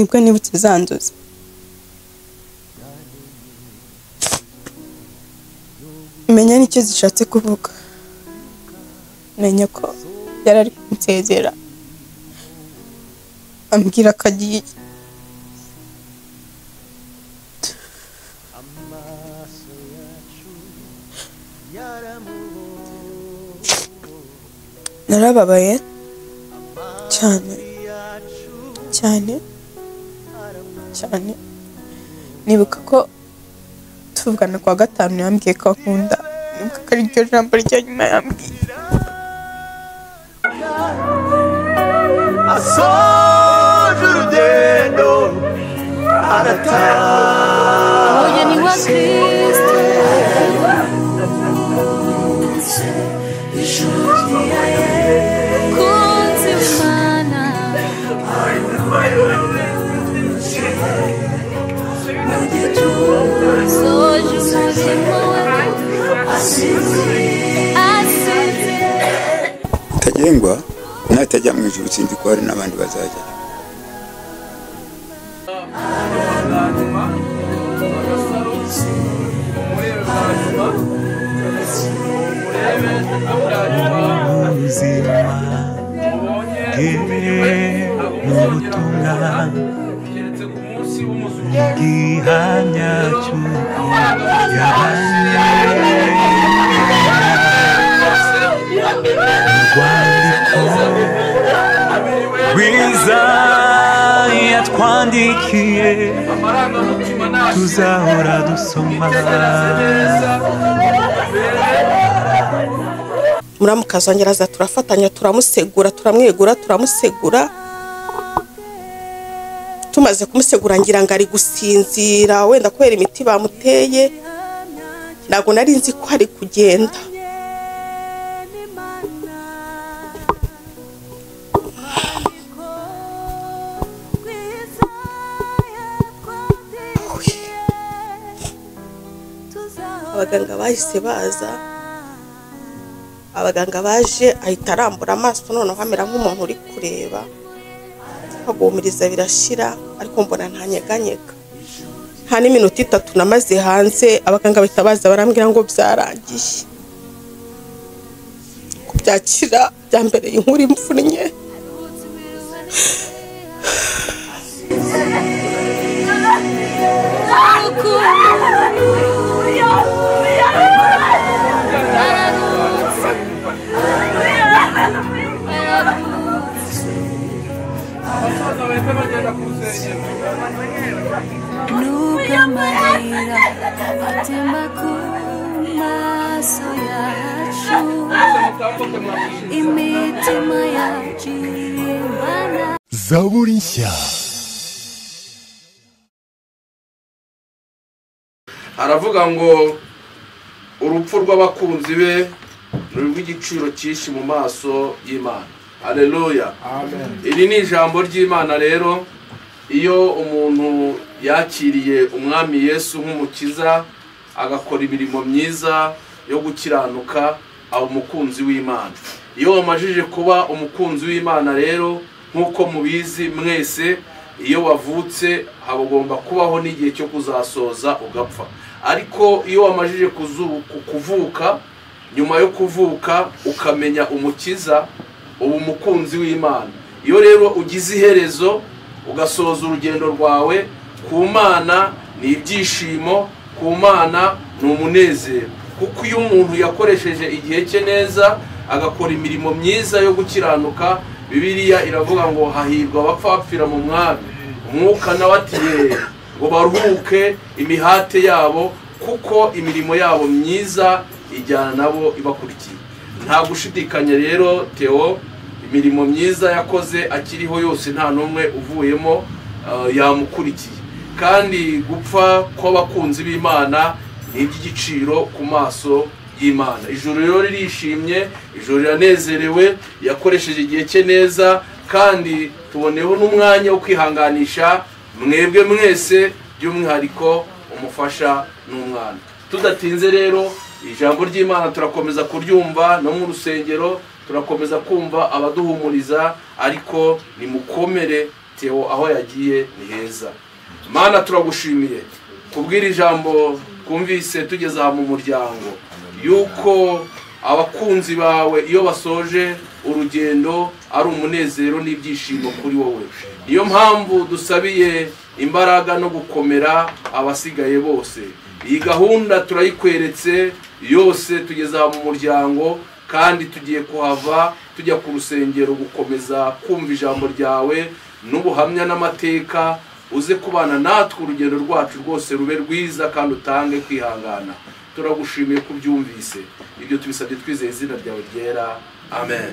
nibwo nibutse zanduza. Menya nicyo zishatse kuvuga. Menya ko yarari kunsezera ambwira kagiye. Narababaye cyane cyane cyane. Nibuka ko tuvugana kwa gatanu yambwiye ko akunda. Nibuka ko ari ryo jambo rya nyuma yambwiye. Asoje urugendo arataha. Umugeni wa Kristo kunzi w'Imana soje umurimo we asize Tagengwa natajya mu ijuru sindi ko hari n'abandi bazajya. Gihamya cy'uko Wiza yatwandikiye tuzahora dusoma. Muramukazongeraza turafatanya turamusegura turamwegura turamusegura. Tumaze kumusegura ngira ngo ari gusinzira wenda kubera imiti bamuteye. Ntabwo nari nzi ko ari kugenda. Abaganga bahise baza. Abaganga baje ahita arambura amaso noneho amera nk'umuntu uri kureba. Agumiriza birashira ariko mbona ntanyeganyega. Nta n'iminota 3 namaze hanze. Abaganga bahita baza barambwira ngo byarangiye. Kubyakira byambereye inkuru imfunnye. Nugamarira atemba ku maso yacu imitima yacu irimbana. Zaburi nshya. Aravuga ngo urupfu rw'abakunzi be rw'igiciro cyinshi mu maso y'Imana. Haleluya. Amen. Iri ni ijambo ry'Imana rero. Iyo umuntu yakiriye umwami Yesu nk'umukiza agakora imirimo myiza yo gukiranuka aba umukunzi w'Imana. Iyo wamajije kuba umukunzi w'Imana rero nk'uko mubizi mwese, iyo wavutse habagomba kubaho n'igihe cyo kuzasoza ugapfa. Ariko iyo wamajije kuvuka, nyuma yo kuvuka ukamenya umukiza ubu umukunzi w'Imana. Iyo rero ugize iherezo ugasoza urugendo rwawe ku Mana, ni ibyishimo, ku Mana ni umunezero. Kuko iyo umuntu yakoresheje igihe cye neza agakora imirimo myiza yo gukiranuka, Bibiliya iravuga ngo hahirwa abapfa bapfira mu mwami. Umwuka nawe ati ngo baruhuke imihate yabo kuko imirimo yabo myiza ijyana nabo ibakurikiye. Nta gushidikanya rero Theo imirimo myiza yakoze akiriho yose nta numwe uvuyemo yamukurikiye. Kandi gupfa kw'abakunzi b'Imana ni iby'igiciro ku maso y'Imana. Ijuru rero ririshimye, ijuru riranezerewe, yakoresheje igihe cye neza. Kandi tuboneho n'umwanya wo kwihanganisha mwebwe mwese, by'umwihariko umufasha n'umwana. Tudatinze rero ijambo ry'Imana turakomeza kuryumva no mu rusengero, turakomeza kumva abaduhumuriza, ariko nimukomere Theo aho yagiye ni heza. Mana turagushimiye kubwira ijambo twumvise tugeze aha mu muryango yuko abakunzi bawe iyo basoje urugendo ari umunezero n'ibyishimo kuri wowe. Niyo mpamvu dusabiye imbaraga no gukomera abasigaye bose. Iyi gahunda turayikweretse yose tugeze aha mu muryango, kandi tugiye kuhava tujya ku rusengero gukomeza kumva ijambo ryawe n'ubuhamya n'amateka. Uze kubana natwe urugendo rwacu rwose rube rwiza kandi utange kwihangana. Turagushimiye kubyumvise. Ibyo tubisabye twizeye izina ryawe ryera. Amen.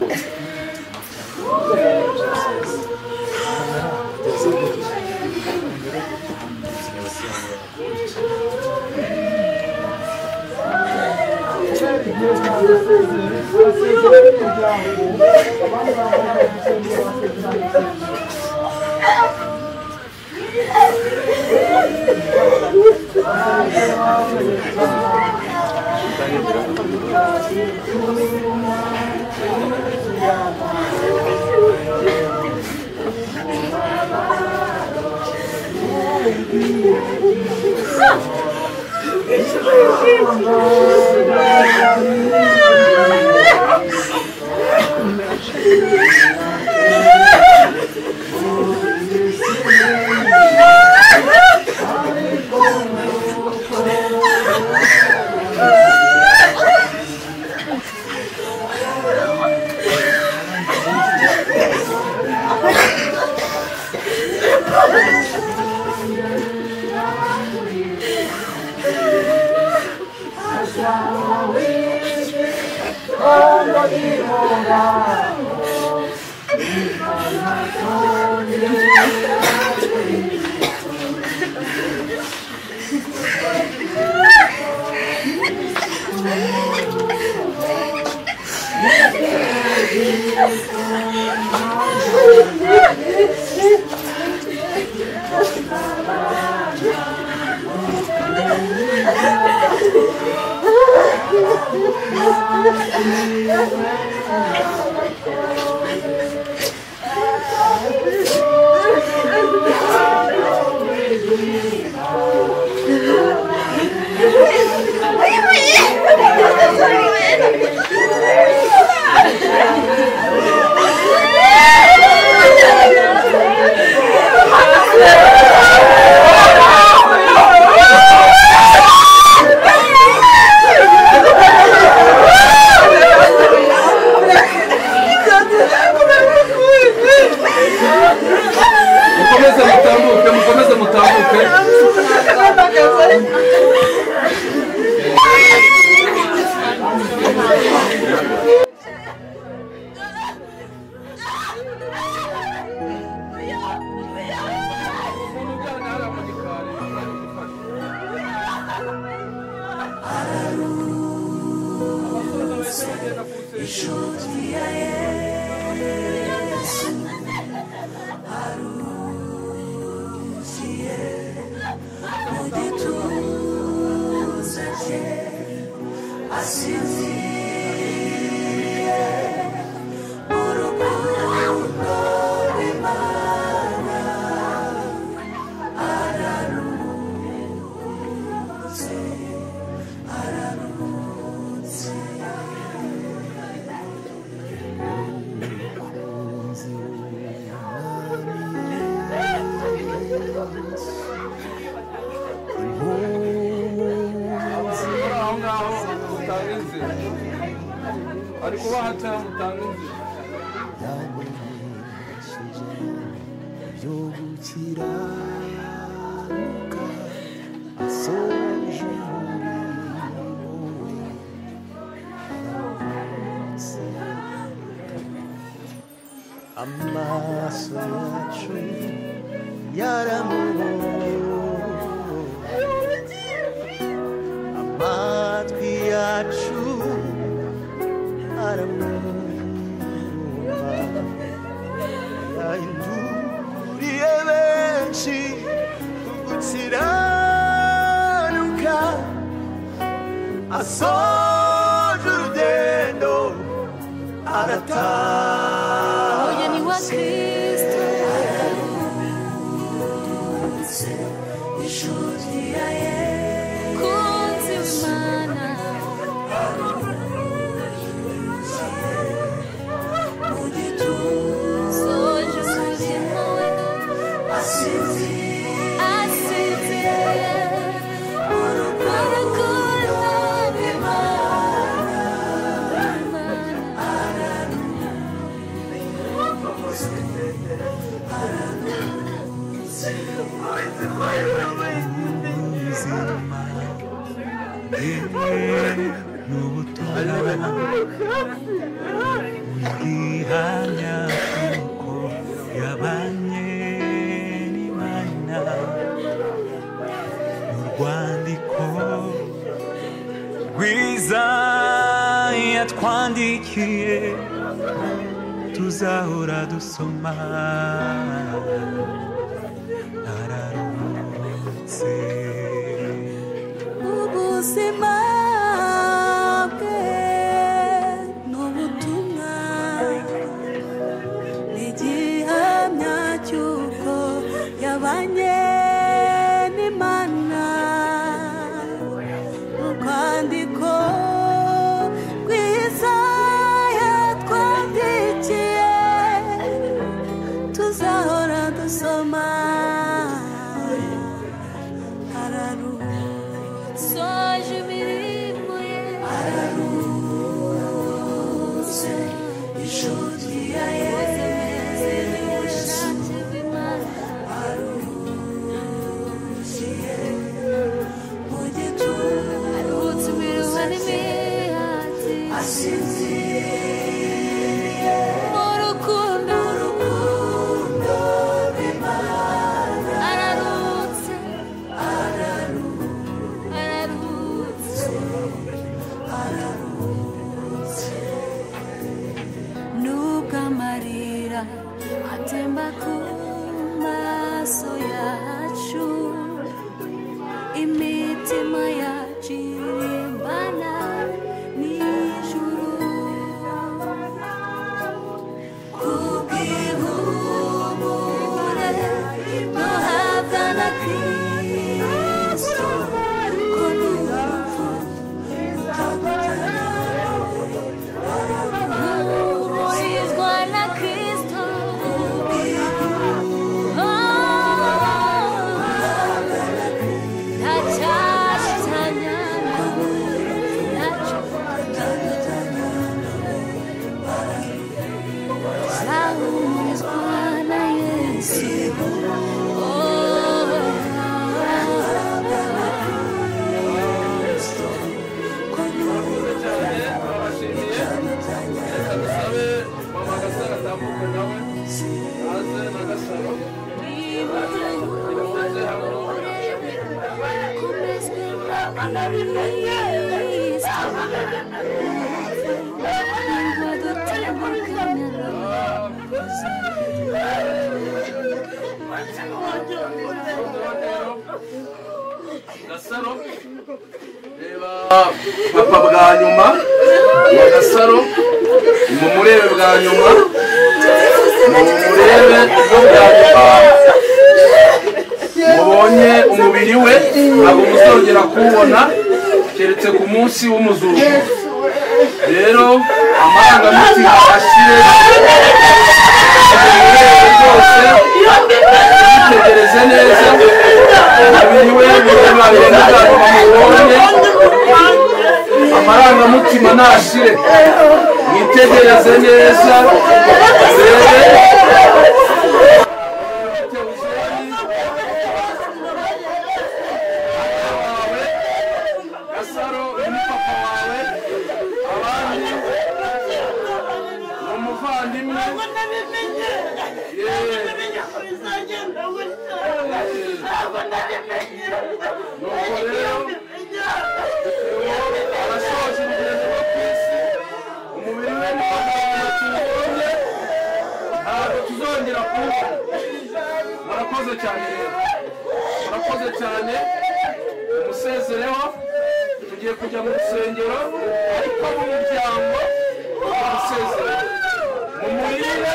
Amaso yacu yaramubonye, amatwi yacu aramwumva, yahinduriye benshi gukiranuka, asoje urugendo arataha. Umugeni wa Kristo ubuzima n'ubutumwa bwihamya kuko yabanye n'Imana n'urwandiko rwiza yatwandikiye tuzahora dusoma araruhutse ubuzima bwe n'ubutumwa n'igihamya cy'uko yabanye n'Imana urwandiko rwiza yatwandikiye tuzahora dusoma soje imirimo ye araruhutse inshuti ya Yesu ubushake bw'Imana aruhukiye mu gituza aruhutse imiruho n'imihati asinziriye mu rukundo rw'Imana araruhutse nubwo amarira atemba ku maso yacu imitima yacu irimbana n'ijuru kubw'ihumure duhabwa na Kristo ko n'urupfu umurizwa na Kristo ntacyashitanya ntacyo zahumurizwa na Yesu Gasaro reba papa bwa nyuma wa Gasaro mumurebe bwa nyuma mumurebe ubwo bwa nyuma mubonye umubiri we abo muzongera kuwubona keretse ku munsi w'umuzuko rero amarangamutima ashire rwose yitegereze neza umubiri we bibaye n'abantu bamubonye amarangamutima nashire mwitegereze neza Gasaro ni papa wawe abandi umuvandimwe arasoje urugendo rwo ku isi umubiri we tuwubonye ntabwo tuzongera kuwubona murakoze cyane rero murakoze cyane umusezereho tugiye kujya mu rusengero ariko mu muryango umusezero mumurire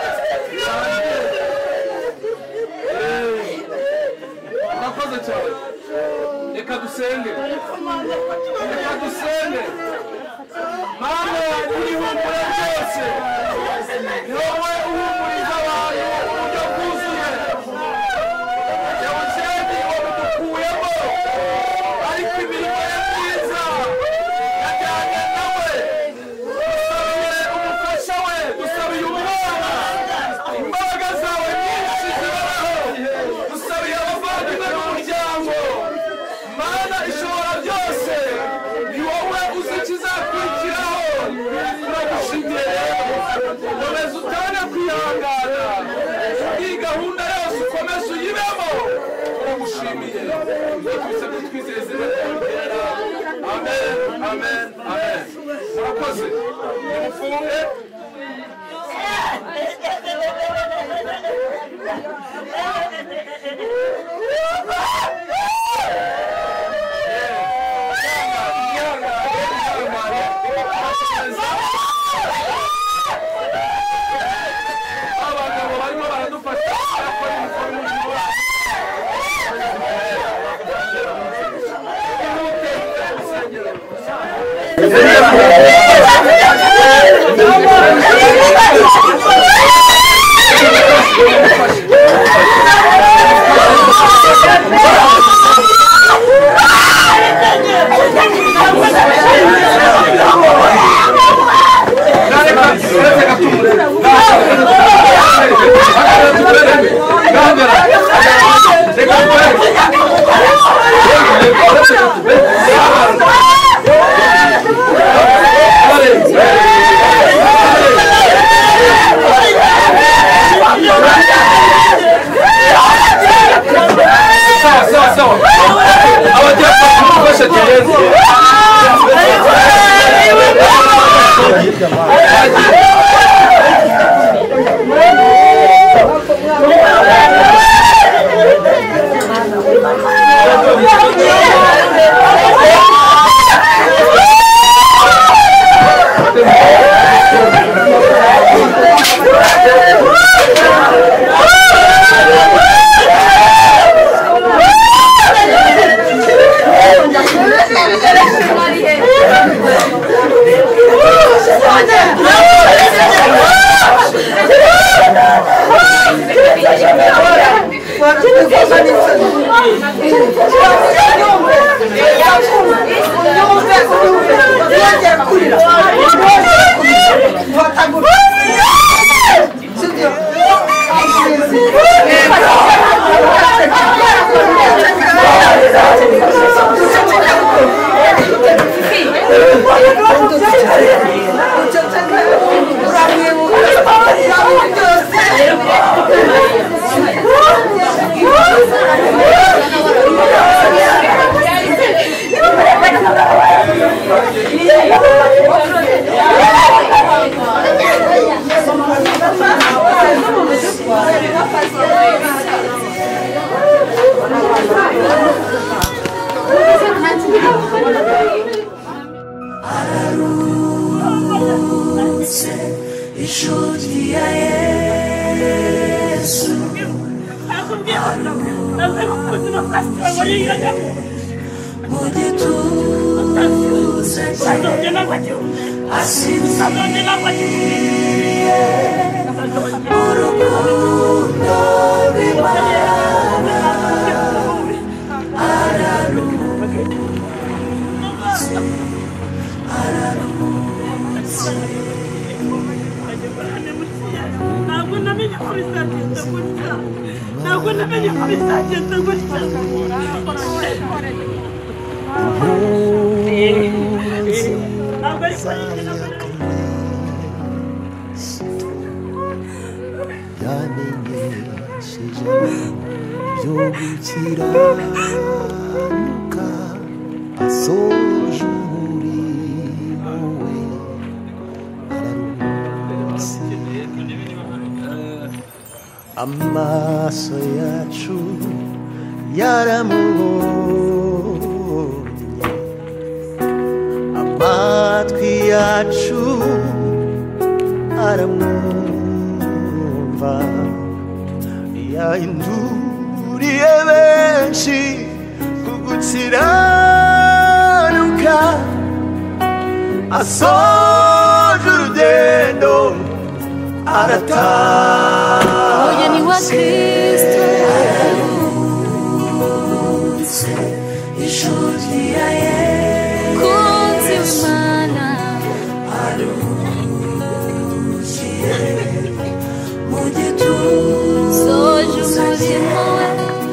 murakoze cyane reka dusenge Mana uri humura byose ni wowe uhumuriza abantu uburyo bwuzuye yawuseni wabudukuyemo ariko imirimo ye myiza yajyanye nawe dusabiye umufasha we dusabiye umwana imbaraga zawe nyinshi zibaho dusabiye abavandimwe se nimufunge abagabo barimo baradufasha gukora imikorere amaso yacu yaramubonye, amatwi yacu aramwumva, yahinduriye benshi kugukiranuka, asoje urugendo arataha. Umugeni wa Kristo ararutse, inshuti ya Yesu, kunzi w'Imana arukiye mu gituza, soje umurimo we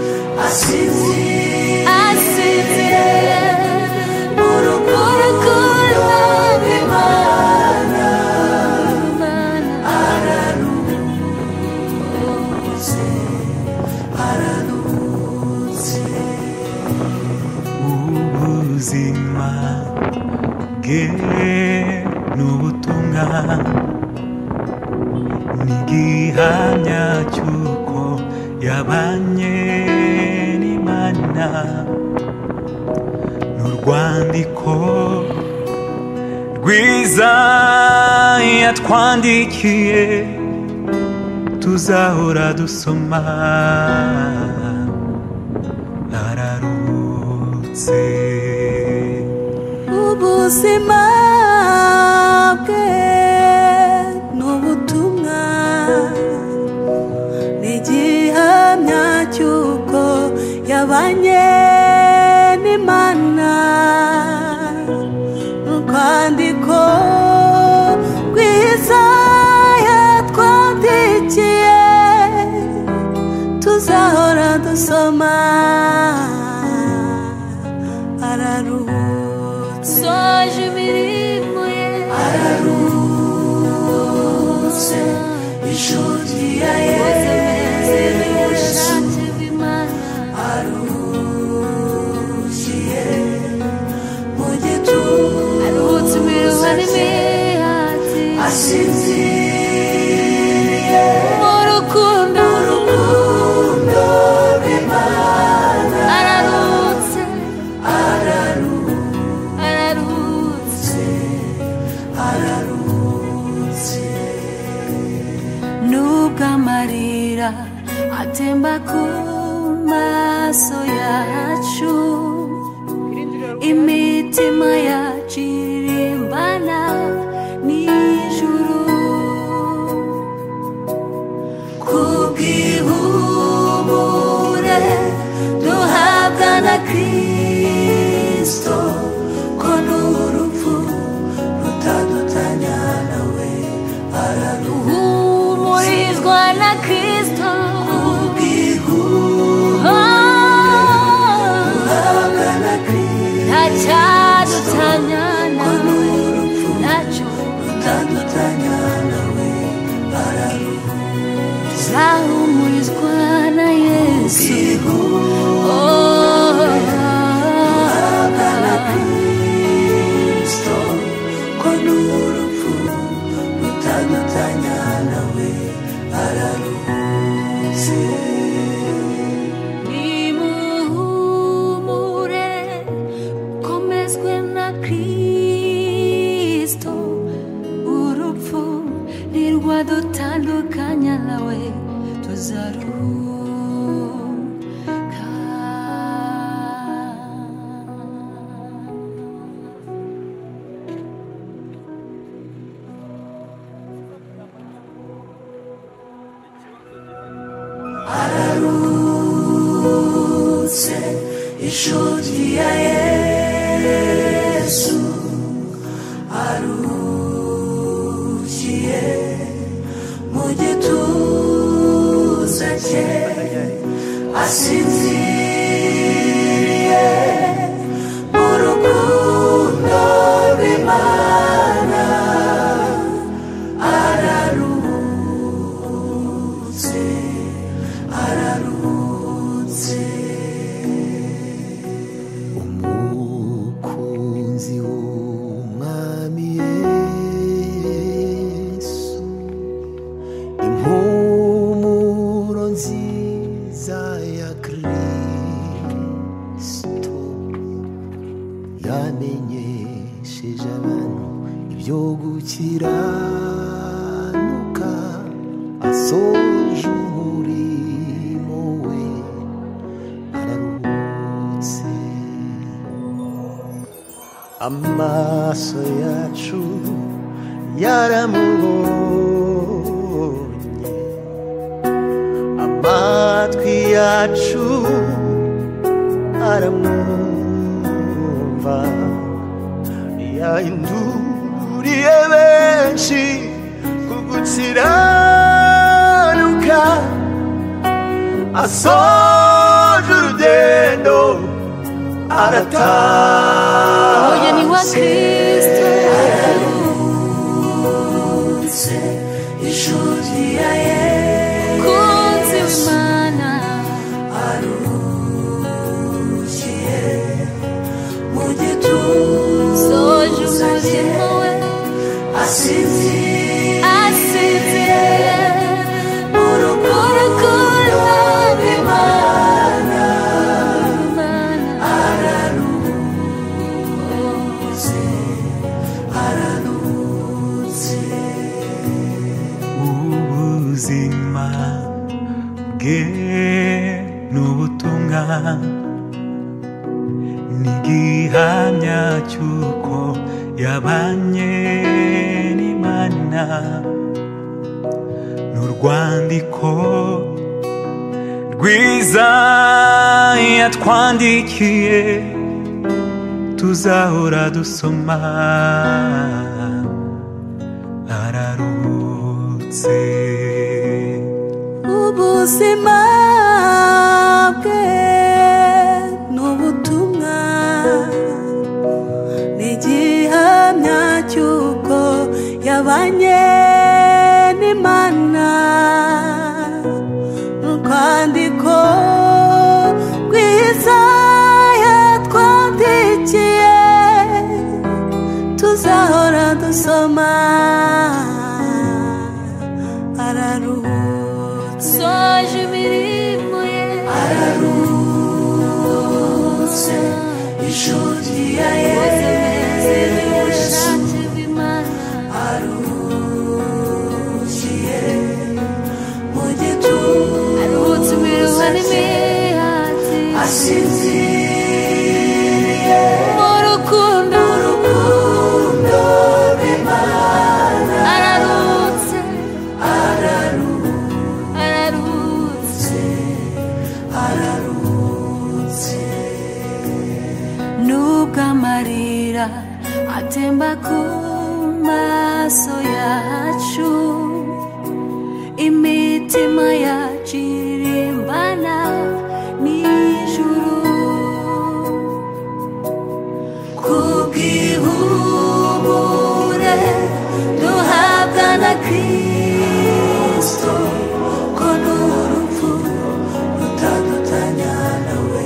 asinziriye mu rukundo rw'Imana, ubuzima bwe yabanye n'Imana n'urwandiko rwiza yatwandikiye tuzahora dusoma ararutse ubuzima bwe n'ubutumwa n'igihamya cy'uko yabanye n'Imana n'urwandiko rwiza yatwandikiye tuzahora dusoma ararutse soje imirimo ye ararutse inshuti ya Yesu ubushake bw'Imana arukiye mu gituza aruhutse imiruho n'imihati asinziriye mu rukundo rw'Imana ararutse ararutse nubwo amarira atemba ku maso yacu imitima yacu irimbana n'ijuru kubw'ihumure duhabwa na Kristo ko n'urupfu rutadutanya nawe duhumurizwa na Kristo duhabwa na Kristo ntacyadutanya nawe ntacyo rutadutanya nawe zahumurizwa na Yesu duhabwa na Kristo ko n'urupfu rutadutanya nawe ararutse nimuhumure komezwe na Kristo urupfu ntirwadutandukanya nawe tuzaruhuka ararutse inshuti ya Yesu arukiye mu gituza cye asinziriye mu rukundo rw'Imana ararutse umukunzi w'umwami Yesu impumuro nziza ya Kristo yamenyesheje abantu ibyo gukiranuka asoje umurimo we ararutse amaso yacu yaramubonye amatwi yacu aramwumva yahinduriye benshi ku gukiranuka asoje urugendo arataha umugeni wa Kristo ararutse inshuti ya Yesu kunzi w'Imana arukiye mu gituza soje umurimo we asinziriye asinziriye mu rukundo bwe n'ubutumwa n'igihamya cy'uko yabanye n'Imana n'urwandiko rwiza yatwandikiye tuzahora dusoma araruhutse ubuzima bwe n'ubutumwa n'igihamya cy'uko yabanye n'Imana n'urwandiko rwiza yatwandikiye tuzahora dusoma araruhutse soje imirimo ye araruhutse inshuti ya Yesu aruhukiye mu gituza aruhutse imirimo n'imihati asinziriye mu rukundo rw'Imana araruhutse araruhutse nubwo amarira atemba ku maso yacu imitima yacu irimbana n'ijuru kubw'ihumure duhabwa na Kristo ko n'urupfu rutadutanya nawe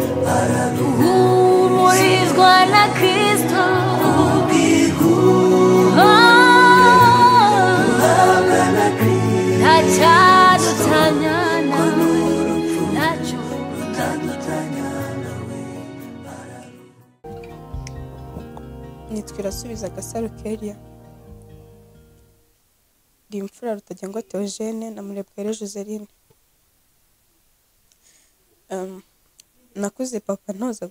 humurizwa na Kristo duhabwa na Kristo ntacyadutanya nawe ntacyo rutadutanya nawe nitwa Irasubiza Gasaro Kelia ndi imfura Rutagengwa Theogene na Murebwere Joseline. Nakuze papa ntoza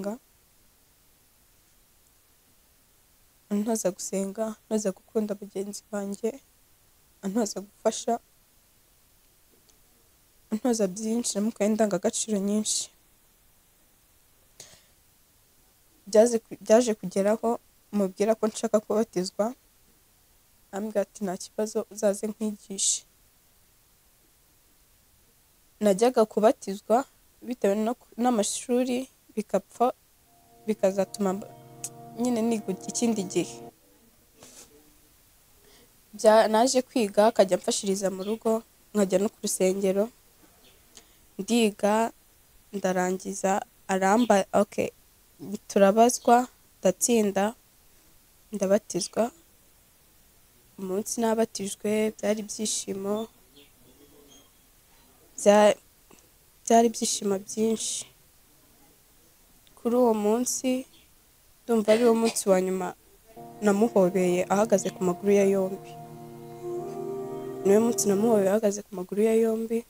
gusenga ntoza gukunda bagenzi banjye ntoza gufasha ntoza byinshi namukaye indangagaciro nyinshi byaje kugeraho mubwira ko nshaka kubatizwa ambwira ati nta kibazo uzaze nkwigishe. Najyaga kubatizwa bitewe n'amashuri bikapfa bikazatuma nyine niga ikindi gihe. Naje kwiga akajya mfashiriza mu rugo nkajya no ku rusengero ndiga ndarangiza aramba okay turabazwa ndatsinda ndabatizwa. Umunsi nabatijwe byari ibyishimo byinshi. Kuri uwo munsi ndumva ari wo munsi wa nyuma namuhobeye ahagaze ku maguru ya yombi. Niwe munsi namuhobeye ahagaze ku maguru ya yombi.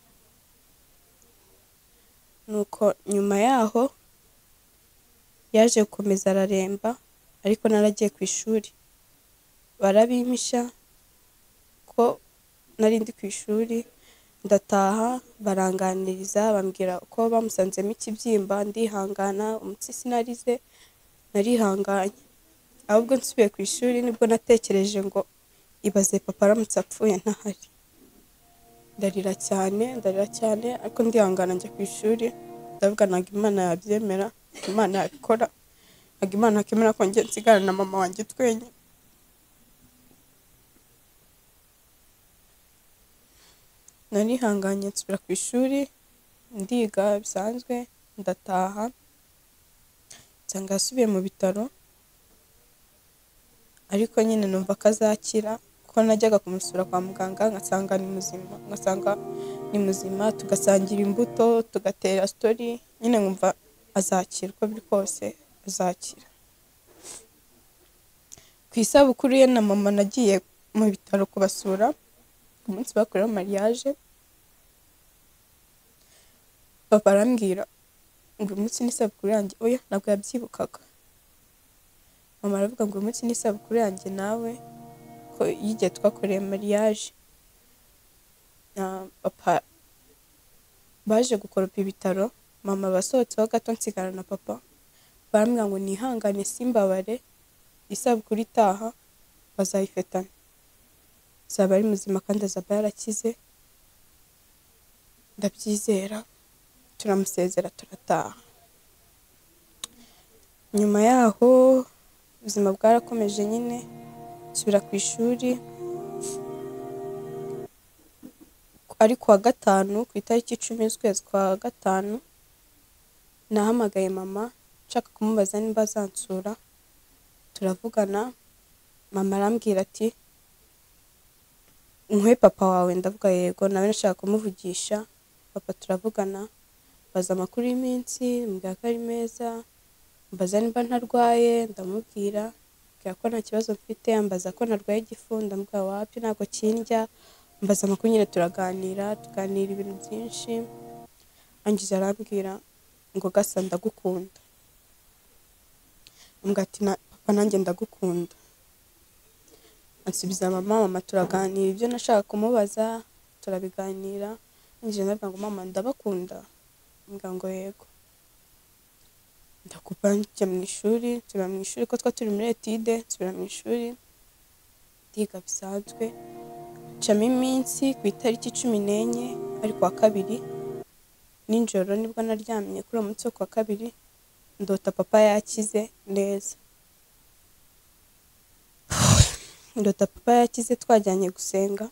Nuko nyuma yaho yaje gukomeza araremba ariko naragiye ku ishuri barabimpisha ko nari ndi ku ishuri ndataha baranganiriza bambwira ko bamusanzemo ikibyimba ndihangana umutsi sinarize narihanganye. Ahubwo nsubiye ku ishuri nibwo natekereje ngo ibaze papa aramutse apfuye ntahari. Ndarira cyane ariko ndihangana njya ku ishuri ndavuga ntabwo Imana yabyemera Imana yabikora ntabwo Imana yakemera ko njye nsigara na mama wanjye twenyine. Narihanganye nsubira ku ishuri ndiga bisanzwe ndataha nsanga yasubiye mu bitaro ariko nyine numva ko azakira kuko najyaga kumusura kwa muganga ngasanga ni muzima tugasangira imbuto tugatera story nyine nkumva azakira uko biri kose azakira. Ku isabukuru ye na mama nagiye mu bitaro kubasura ku munsi bakoreho mariage papa arambwira ngo uyu munsi ni isabukuru yanjye, oya ntabwo yabyibukaga. Mama aravuga ngo uyu munsi ni isabukuru yanjye nawe, ko y'igihe twakoreye mariage. Papa baje gukoropa ibitaro, mama basohotseho gato nsigara na papa, barambwira ngo nihangane simbabare, isabukuru itaha bazayifetana, azaba ari muzima kandi azaba yarakize. Ndabyizera, turamusezera turataha. Nyuma yaho ubuzima bwarakomeje nyine, nsubira ku ishuri. Ari kuwa gatanu, ku itariki 10 z'ukwezi kwa gatanu, nahamagaye mama nshaka kumubaza nimba azansura. Turavugana, mama arambwira ati nkwe papa wawe, ndavuga yego, nawe nashaka kumuvugisha. Papa turavugana, baza amakuru y'iminsi, mbwira ko ari meza, mbaza nimba ntarwaye, ndamubwira ko nta kibazo mfite, ambaza ko narwaye igifu, ndamubwira wapi ntabwo kindya, mbaza amakuru nyine tuganira ibintu byinshi. Angize arambwira ngo Gasa ndagukunda. Mbwira ati papa nanjye ndagukunda. Ansubiza mama turaganira ibyo nashaka kumubaza, turabiganira. Angize ndavuga ngo mama ndabakunda, mbwira ngo yego. Ndakupa njya mu ishuri, nsubira mu ishuri ko turi muri etide, nsubira mu ishuri ndiga bisanzwe. Camo iminsi, ku itariki 14 ari kuwa kabiri ninjoro nibwo naryamye kuri uwo munsi wo kuwa kabiri, ndota papa yakize neza. Ndota papa yakize, twajyanye gusenga.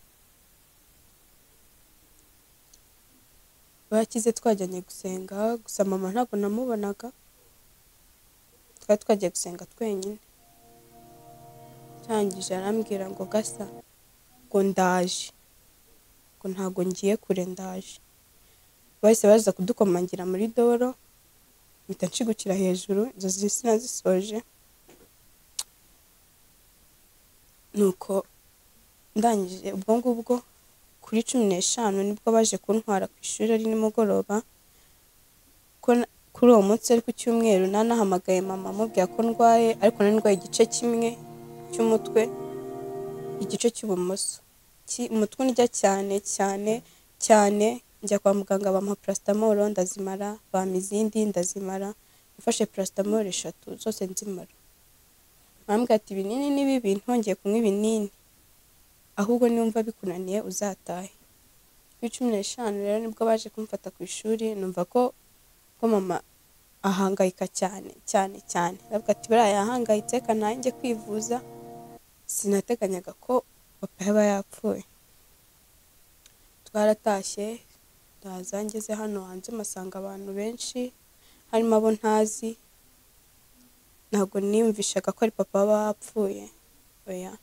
Bakize twajyanye gusenga, gusa mama ntabwo namubonaga, twari twagiye gusenga twenyine. Cyangije arambwira ngo Gasa ngo ndaje, ngo ntago ngiye kure ndaje. Bahise baza kudukomangira muri doro, mpita nshigukira hejuru, izo sinazisoje. Nuko ndangije ubwo ngubwo kuri 15 nibwo baje kuntwara ku ishuri ari nimugoroba. Kuri uwo munsi ari ku cyumweru nanahamagaye mama mubwira ko ndwaye, ariko nari ndwaye igice kimwe cy'umutwe, igice cy'ubumoso. Umutwe ndya cyane, njya kwa muganga bampa paracetamol ndazimara, bampa izindi ndazimara, nafashe paracetamol 3 zose nzimara. Bambwira ati ibinini ni bibi, ntongeye kunywa ibinini, ahubwo niwumva bikunaniye uzatahe. Kuri 15 rero nibwo baje kumfata ku ishuri, numva ko mama ahangayika cyane. Ndavuga ati buriya yahangayitse, kana njye kwivuza. Sinateganyaga ko papa yaba yapfuye. Twaratashye, ndaza ngeze hano hanze masanga abantu benshi, harimo abo ntazi. Ntabwo niyumvishaga ko ari papa waba yapfuye, oya.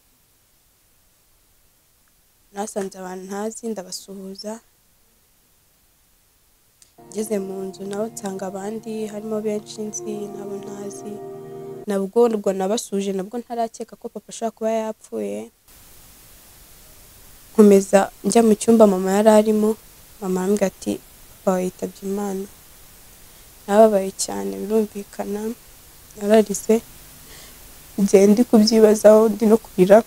Nasanze abantu ntazi, ndabasuhuza. Ngeze mu nzu naho nsanga abandi harimo benshi nzi nabo ntazi. Nabwo nabasuje, nabwo ntarakeka ko papa ashobora kuba yapfuye. Nkomeza njya mu cyumba mama yari arimo, mama arambwira ati papa yitabye Imana. Nababaye cyane, birumvikana, nararize. Njye ndi kubyibazaho, ndi no kurira,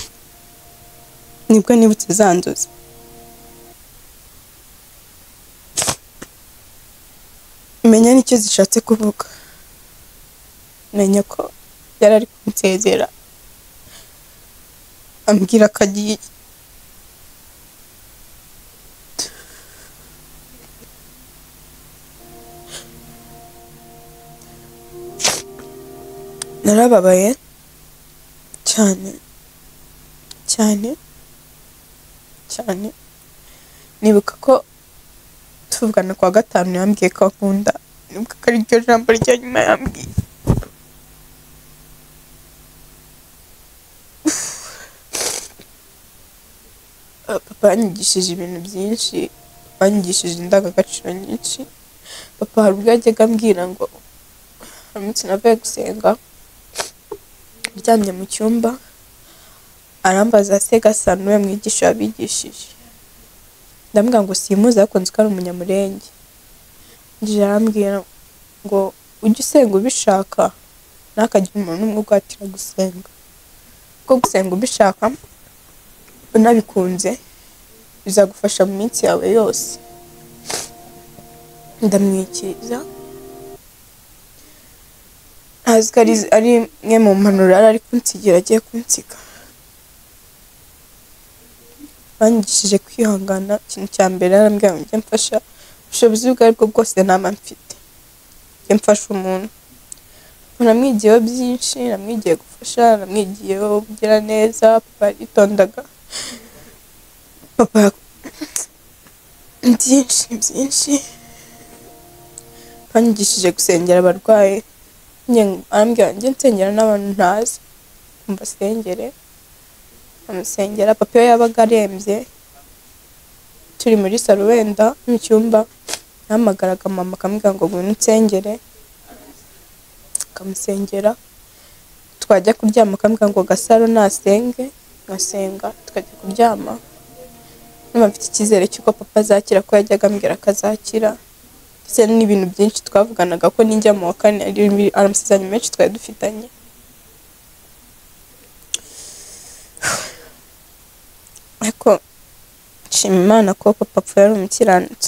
nibwo nibutse zanduza. Menya nicyo zishatse kuvuga. Menya ko yari ari kunsezera, ambwira ko agiye. Narababaye cyane. Nibuka ko tuvugana kwa gatanu yambwiye ko akunda, nibuka ko ari ryo jambo rya nyuma yambwiye. Papa yanyigishije ibintu byinshi, yanyigishije indangagaciro nyinshi. Papa hari ubwo yajyaga ambwira ngo umunsi navuye gusenga, ndyamye mu cyumba, arambaza se Gasa niwe mwigisha wabigishije. Ndamubwira ngo simuzi, ariko nzi ko ari umunyamurenge. arambwira ngo ujye usenga ubishaka ntakagira umuntu umwe uguhatira gusenga, kuko gusenga ubishaka unabikunze bizagufasha mu minsi yawe yose. Ndamwikiriza, ntazi ko ari imwe mu mpanuro yari ari kunsigira agiye kunsiga. Banyigishije kwihangana. Ikintu cya mbere yarambwira ngo njye mfasha ubushobozi ubwo aribwo bwose nama mfite, njye mfasha umuntu. Namwigiyeho byinshi, namwigiye gufasha, namwigiyeho kugira neza. Papa yitondaga, papa byinshi. Banyigishije gusengera abarwayi, arambwira njye nsengera n'abantu ntazi, mbasengere, amusengera. Papa iyo yabaga arembye turi muri salo wenda mu cyumba, yahamagaraga mama akamubwira ngo ngwino nsengere, akamusengera. Twajya kuryama akamubwira ngo Gasaro nasenge, ngasenga, tukajya kuryama. Numva mfite icyizere cy'uko papa azakira, ko yajyaga ambwira ko azakira. Ndetse n'ibintu byinshi twavuganaga ko ninjya mu wa kane ari amasezerano menshi twari dufitanye. Ariko nshima Imana ko papa apfuye ari umukiranutsi.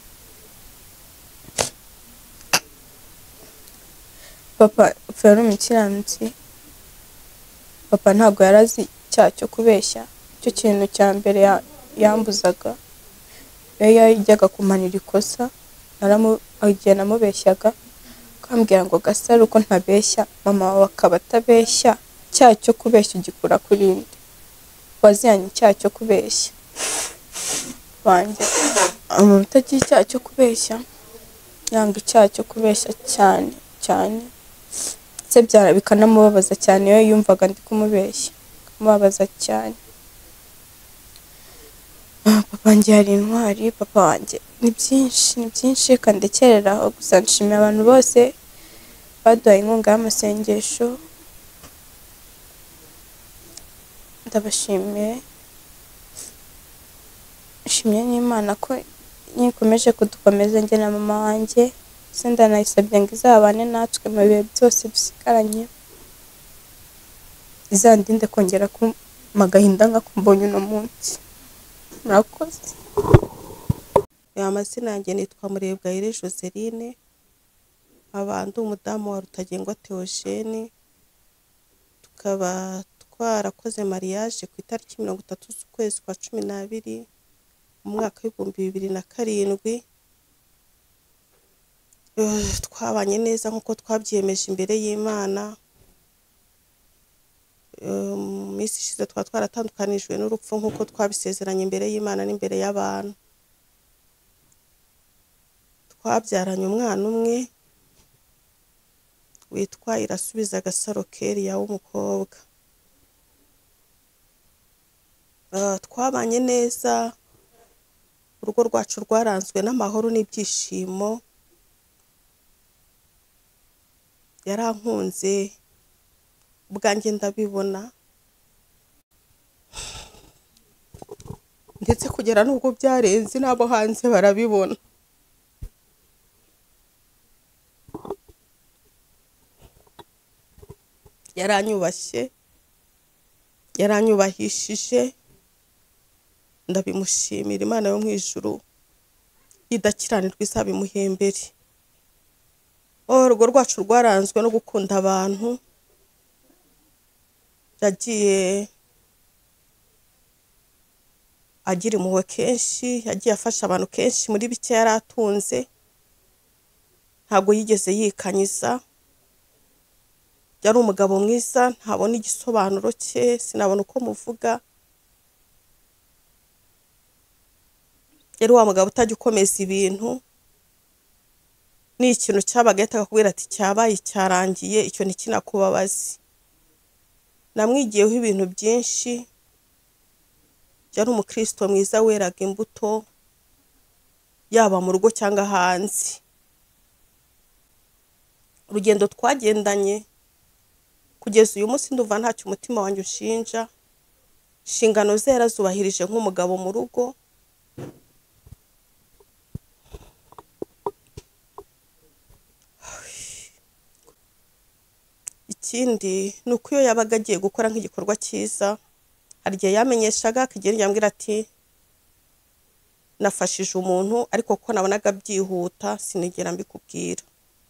Papa apfuye ari umukiranutsi. Papa ntabwo yari azi icyaha cyo kubeshya. Icyo kintu cya mbere yambuzaga. Iyo yajyaga kumanira ikosa igihe namubeshyaga, akambwira ngo Gasaro uko ntabeshya mama wawe akaba atabeshya, icyaha cyo kubeshya ugikura kuri nde? Waziranye icyaha cyo kubeshya wanjye. Umuntu utagira icyaha cyo kubeshya yanga icyaha cyo kubeshya cyane cyane, ndetse bikanamubabaza cyane iyo yumvaga ndi kumubeshya, kumubabaza cyane. Papa wanjye yari intwari. Papa wanjye ni byinshi kandekereraho. Gusa nshimiye abantu bose baduhaye inkunga y'amasengesho, ndabashimiye. Nshimiye n'Imana ko nikomeje kudukomeza njye na mama wanjye, se ndanayisabye ngo izabane natwe mu bihe byose dusigaranye, izandinde kongera kumagahinda nka kumbonye uno munsi. Murakoze. Amazina yanjye nitwa Murebwayire Joseline, nkaba ndi umudamu wa Rutagengwa Theogene. Tukaba twarakoze mariage ku itariki 30 z'ukwezi kwa 12 mu mwaka w'2007. Twabanye neza nk'uko twabyiyemeje imbere y'Imana. Minsi ishize twaratandukanijwe n'urupfu nk'uko twabisezeranye imbere y'Imana n'imbere y'abantu. Twabyaranye umwana umwe witwa Irasubiza Gasaro Keria w'umukobwa. Twabanye neza, urugo rwacu rwaranzwe n'amahoro n'ibyishimo. Yarankunze ubwanjye ndabibona, ndetse kugera n'ubwo byarenze n'abo hanze barabibona. Yaranyubashye, yaranyubahishije, ndabimushimira. Imana yo mu ijuru idakiranirwa izabimuhembere. Urugo rwacu rwaranzwe no gukunda abantu. Yagiye agira impuhwe kenshi, yagiye afasha abantu kenshi muri bike yari atunze. Ntabwo yigeze yikanyiza. Yari umugabo mwiza, ntabona igisobanuro cye, sinabona uko muvuga. Yari wa mugabo utajya ukomeza ibintu. Ni ikintu cyabaga yahitaga kubwira ati cyabaye cyarangiye, icyo ntikinakubabaze. Namwigiyeho ibintu byinshi. Yari umukristo mwiza weraga imbuto, yaba mu rugo cyangwa hanze. Urugendo twagendanye kugeza uyu munsi ndumva ntacyo umutima wanjye ushinja. Inshingano ze yarazubahirije nk'umugabo mu rugo. ikindi ni uko iyo yabaga agiye gukora nk'igikorwa cyiza hari igihe yamenyeshaga akigera yambwira ati nafashije umuntu ariko ko nabonaga byihuta sinigera mbikubwira.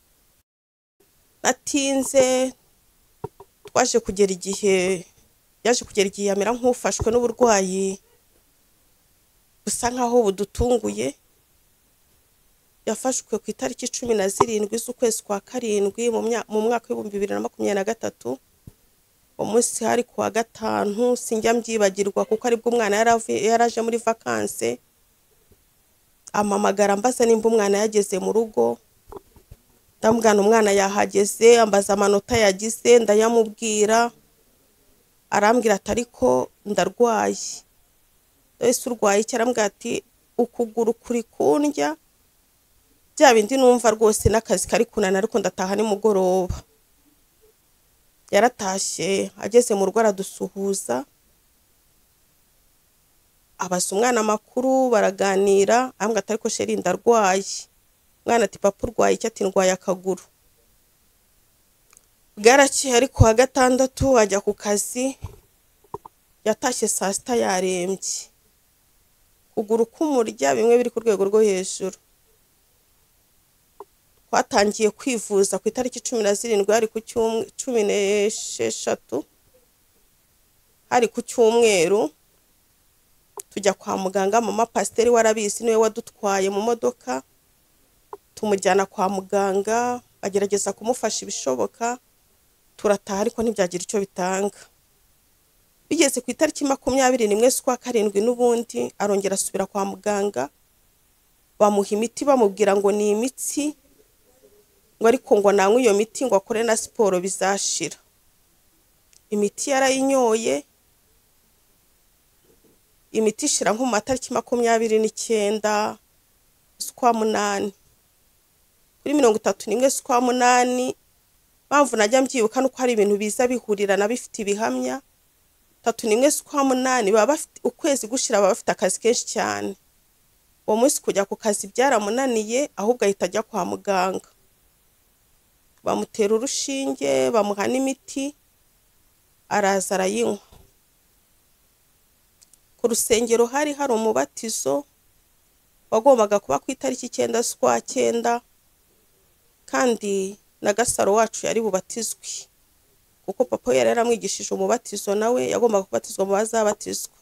Natinze yaje kugera igihe yamera nk'ufashwe n'uburwayi busa nkaho budutunguye. Yafashwe ku itariki 17 z'ukwezi kwa karindwi mu mwaka wa 2023. Umunsi hari kuwa gatanu sinjya mbyibagirwa kuko aribwo umwana yaraje muri vacances. Amamagara mbaza nimba umwana yageze mu rugo. Ndamubwira umwana yahageze, ambaza amanota yagize, ndayamubwira. Arambwira ati ariko ndarwaye. Ese urwaye cyarambwira ati ukuguru kuri kundya. Bya bindi numva rwose n'akazi kari kunana ariko ndataha ni mugoroba. Yaratashye ageze mu rugo aradusuhuza. Abaza umwana amakuru baraganira, ambwa ati ariko sheri ndarwaye. Mwana ati papa urwaye icyo? Ati ndwaye akaguru. Bwaraciye ariko wa gatandatu ajya ku kazi. Yatashye saa sita yarembye. Kuguru kumurya bimwe biri ku rwego rwo hejuru. Twatangiye kwivuza ku itariki 17 hari ku 16 hari ku cyumweru. Tujya kwa muganga, mama pasiteri warabizi niwe wadutwaye mu modoka. Tumujyana kwa muganga, bagerageza kumufasha ibishoboka. Turataha ariko ntibyagira icyo bitanga. Bigeze ku itariki 21 z'ukwa karindwi n'ubundi arongera asubira kwa muganga. Bamuha imiti bamubwira ngo ni imitsi, ngo ariko ngo nanywe iyo miti ngo akore na siporo bizashira. Imiti yarayinyoye. Imiti ishira nko mu matariki 29 z'ukwa munani. Kuri 31 z'ukwa munani mpamvu najya mbyibuka nuko hari ibintu biza bihurira na bifite ibihamya. 31 z'ukwa munani baba bafite ukwezi gushira, baba bafite akazi kenshi cyane. Uwo munsi kujya ku kazi byaramunaniye ahubwo ahita ajya kwa muganga. Bamutera urushinge, bamuha n'imiti, araza arayinywa. Ku rusengero hari umubatizo wagombaga kuba ku itariki 9 z'ukwa 9 kandi na Gasaro wacu yari bubatizwe kuko papa yari yaramwigishije umubatizo nawe yagombaga kubatizwa mu bazabatizwa.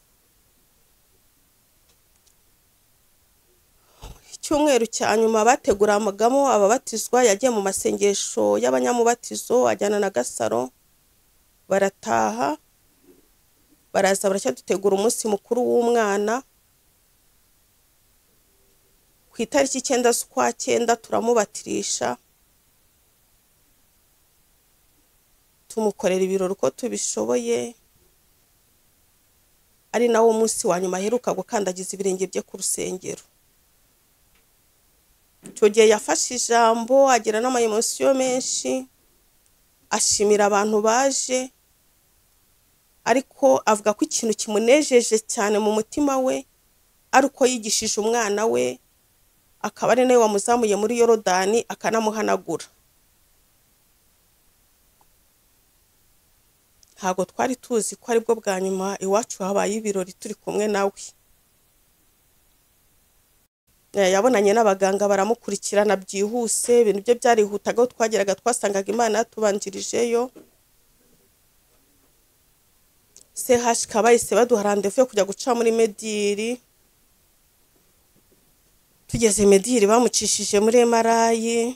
Icyumweru cya nyuma bategura amagamo ababatizwa yagiye mu masengesho y'abanyamubatizo ajyana na Gasaro. Barataha baraza baracyadutegura umunsi mukuru w'umwana. Ku itariki 9 z'ukwa 9 turamubatirisha, tumukorera ibirori uko tubishoboye. Ari nawo munsi wa nyuma aheruka gukandagiza ibirenge bye ku rusengero. Icyo gihe yafashe ijambo agira n'amayemosiyo menshi, ashimira abantu baje, ariko avuga ko ikintu kimunejeje cyane mu mutima we ari uko yigishije umwana we, akaba ari nawe wamuzamuye muri Yorodani akanamuhanagura. Ntabwo twari tuzi ko aribwo bwa nyuma iwacu habaye ibirori turi kumwe nawe. Yabonanye n'abaganga baramukurikirana byihuse, ibintu bye byarihutaga. Twageraga twasangaga Imana yatubanjirijeyo. CHK bahise baduha rendez-vous yo kujya guca muri Mediri. Tugeze Mediri bamucishije muri MRI.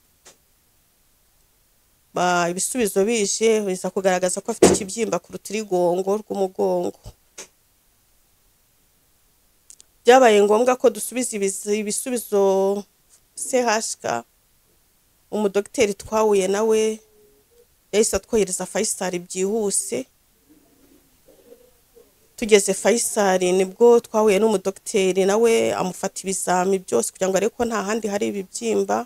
Ibisubizo bije biza kugaragaza ko afite ikibyimba ku rutirigongo rw'umugongo. Byabaye ngombwa ko dusubiza ibisubizo CHK. Umudokiteri twahuye nawe yahise atwohereza Faisal byihuse. Tugeze Faisal nibwo twahuye n'umudokiteri nawe amufata ibizami byose kugira ngo ariko nta handi hari ibibyimba.